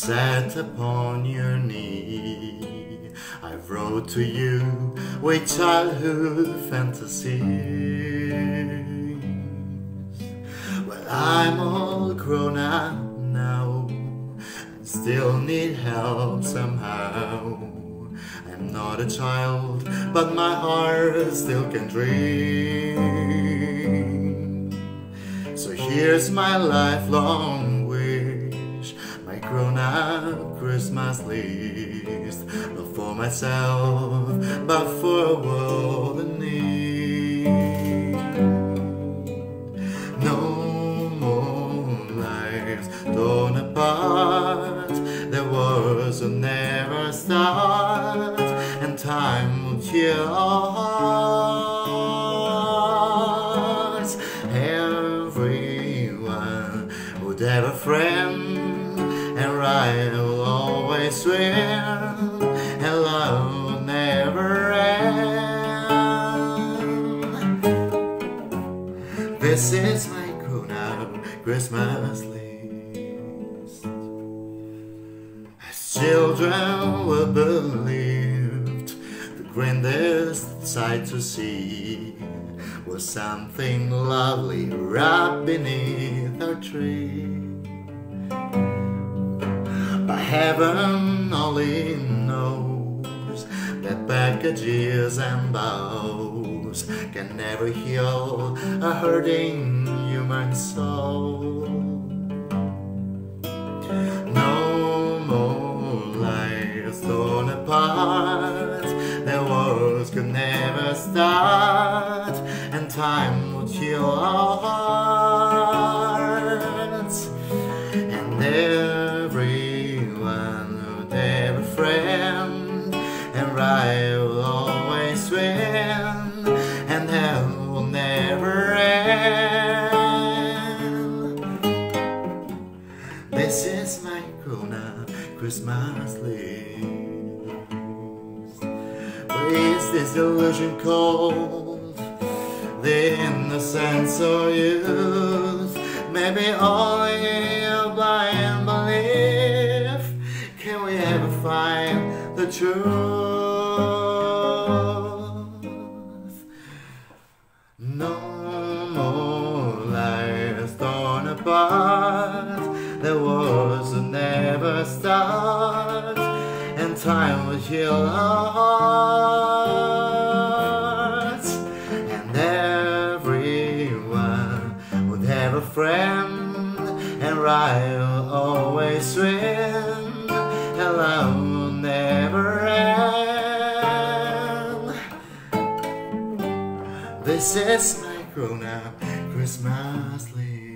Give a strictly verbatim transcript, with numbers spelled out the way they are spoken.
sat upon your knee. I wrote to you with childhood fantasies. Well, I'm all grown up now and still need help somehow. I'm not a child, but my heart still can dream. So here's my lifelong wish, my grown-up Christmas list. Not for myself, but for a world in need. No more lives torn apart. There was a never start, and time will heal our hearts. Everyone would have a friend, and right will always win, and love will never end. This is my grown-up Christmas list. As children were believed, the grandest sight to see was something lovely wrapped beneath our tree. But heaven only knows that packages and bows can never heal a hurting human soul. No more lives torn apart. Their wars could never start, and time would heal our hearts. And everyone would have a friend, and right will always win, and hell will never end. This is my grown-up Christmas list. Is this illusion called the innocence of youth? Maybe only a blind belief. Can we ever find the truth? No more lives torn apart. There was a never start, and time will heal our hearts. And everyone would have a friend, and right will always win, and love will never end. This is my grown-up Christmas list.